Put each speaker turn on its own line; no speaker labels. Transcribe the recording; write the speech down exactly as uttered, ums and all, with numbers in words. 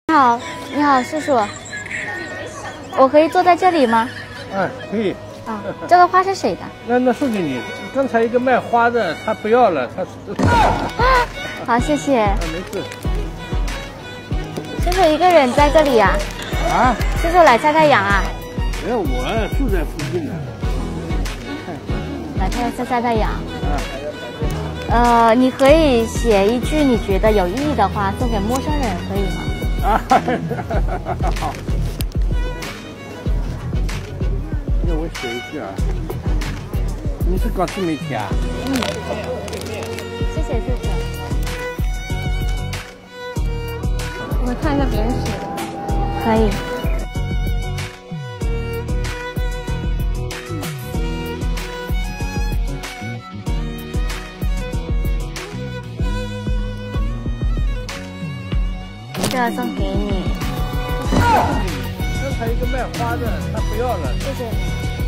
你好，你好，叔叔，我可以坐在这里吗？
哎，可以。
啊，这个花是谁的？
那那送给你。刚才一个卖花的，他不要了，他。
好，谢谢。
啊，没事。
叔叔一个人在这里呀？
啊？
叔叔来晒太阳啊？
没有，我住在附近的。
来看晒晒太阳。
啊。
呃，你可以写一句你觉得有意义的话送给陌生人，可以吗？
啊，好。那我写一句啊。你是搞自媒体啊？
嗯。谢谢叔叔。
我看一下别人写的。
可以。这个送给你。
刚才一个卖花的，他不要了。
谢谢你。